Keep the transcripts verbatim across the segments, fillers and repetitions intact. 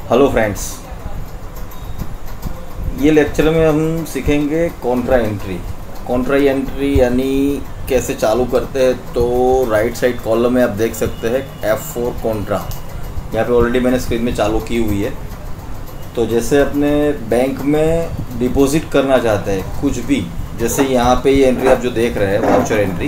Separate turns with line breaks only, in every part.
Hello friends, ये lecture में हम सीखेंगे कॉन्ट्रा एंट्री। कॉन्ट्रा एंट्री यानी कैसे चालू करते हैं। तो राइट साइड कॉलम में आप देख सकते हैं एफ फोर कॉन्ट्रा, यहाँ पे ऑलरेडी मैंने स्क्रीन में चालू की हुई है। तो जैसे अपने बैंक में डिपॉजिट करना चाहते हैं कुछ भी, जैसे यहाँ पे ये एंट्री आप जो देख रहे हैं वाउचर एंट्री,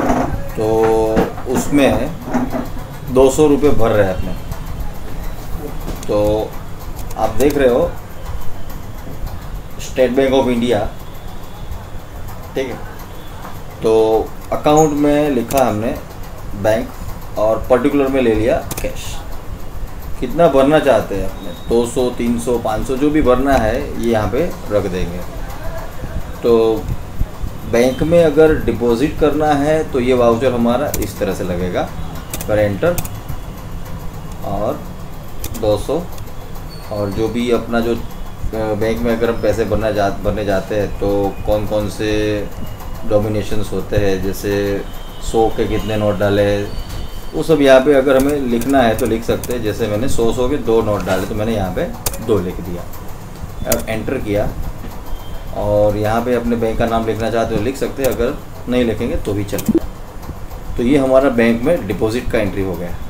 तो उसमें दो सौ रुपये भर रहे हैं अपने। तो आप देख रहे हो स्टेट बैंक ऑफ इंडिया, ठीक है। तो अकाउंट में लिखा हमने बैंक और पर्टिकुलर में ले लिया कैश। कितना भरना चाहते हैं अपने, दो सौ, तीन सौ, पाँच सौ जो भी भरना है ये यहाँ पे रख देंगे। तो बैंक में अगर डिपॉजिट करना है तो ये वाउचर हमारा इस तरह से लगेगा, पर एंटर और दो सौ, और जो भी अपना जो बैंक में अगर हम पैसे भरना जा भरने जाते हैं तो कौन कौन से डोमिनेशंस होते हैं, जैसे सौ के कितने नोट डाले, वो सब यहाँ पे अगर हमें लिखना है तो लिख सकते हैं। जैसे मैंने सौ सौ के दो नोट डाले तो मैंने यहाँ पे दो लिख दिया और एंटर किया। और यहाँ पे अपने बैंक का नाम लिखना चाहते हो लिख सकते हैं, अगर नहीं लिखेंगे तो भी चलेगा। तो ये हमारा बैंक में डिपॉजिट का एंट्री हो गया।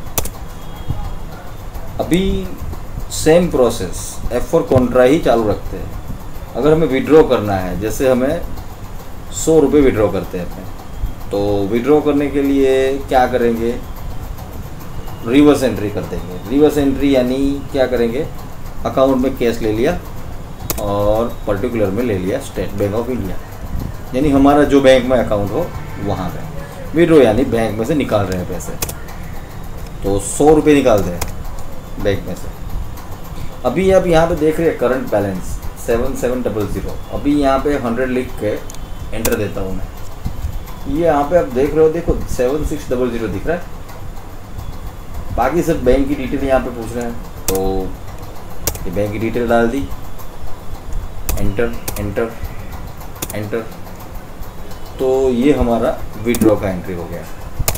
अभी same process F four contra ही चालू रखते हैं। अगर हमें विड्रॉ करना है, जैसे हमें सौ रुपये विड्रॉ करते हैं अपने, तो विड्रॉ करने के लिए क्या करेंगे, रिवर्स एंट्री कर देंगे। रिवर्स एंट्री यानी क्या करेंगे, अकाउंट में कैश ले लिया और पर्टिकुलर में ले लिया स्टेट बैंक ऑफ इंडिया, यानी हमारा जो बैंक में अकाउंट हो वहाँ पे। विड्रॉ यानी बैंक में से निकाल रहे हैं पैसे, तो सौ रुपये निकालते हैं बैंक में से। अभी आप यहाँ पे देख रहे हैं current balance seven seven double zero. अभी यहाँ पे हंड्रेड लिख के एंटर देता हूँ मैं। ये यहाँ पे आप देख रहे हो, देखो सेवन सिक्स डबल ज़ीरो दिख रहा है। बाकी सब बैंक की डिटेल यहाँ पे पूछ रहे हैं, तो ये बैंक की डिटेल डाल दी, एंटर एंटर एंटर। तो ये हमारा विड्रॉ का एंट्री हो गया।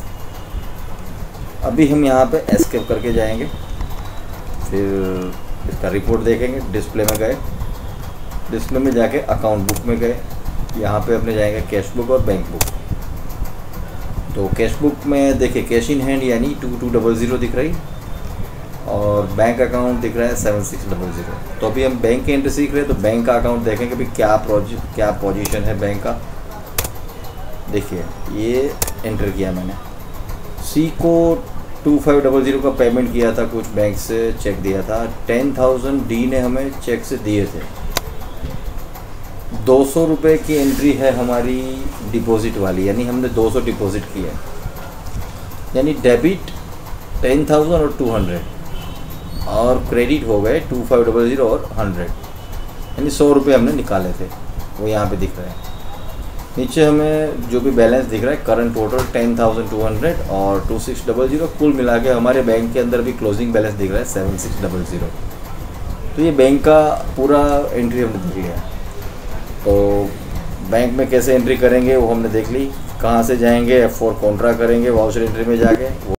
अभी हम यहाँ पे एस्केप करके जाएंगे, फिर इसका रिपोर्ट देखेंगे। डिस्प्ले में गए, डिस्प्ले में जाके अकाउंट बुक में गए, यहाँ पे अपने जाएंगे कैश बुक और बैंक बुक। तो कैश बुक में देखिए कैश इन हैंड यानी टू टू डबल ज़ीरो दिख रही, और बैंक अकाउंट दिख रहा है सेवन सिक्स डबल ज़ीरो। तो अभी हम बैंक की एंट्री सीख रहे हैं, तो बैंक का अकाउंट देखेंगे भी क्या प्रोज क्या पोजीशन है बैंक का। देखिए ये एंटर किया मैंने, सी को टू फाइव डबल ज़ीरो का पेमेंट किया था, कुछ बैंक से चेक दिया था, टेन थाउजेंड डी ने हमें चेक से दिए थे। दो सौ रुपये की एंट्री है हमारी डिपॉजिट वाली, यानी हमने दो सौ डिपॉजिट किया, यानी डेबिट टेन थाउजेंड और टू हंड्रेड, और क्रेडिट हो गए टू फाइव डबल ज़ीरो और हंड्रेड, यानी सौ रुपये हमने निकाले थे, वो यहाँ पे दिख रहे हैं। नीचे हमें जो भी बैलेंस दिख रहा है current total ten thousand two hundred और टू सिक्स डबल ज़ीरो, कुल मिला के हमारे बैंक के अंदर भी क्लोजिंग बैलेंस दिख रहा है सेवन सिक्स डबल ज़ीरो। तो ये बैंक का पूरा एंट्री हमने देख लिया। तो बैंक में कैसे एंट्री करेंगे वो हमने देख ली। कहाँ से जाएंगे, एफ फोर कॉन्ट्रा करेंगे वाउचर एंट्री में जाके।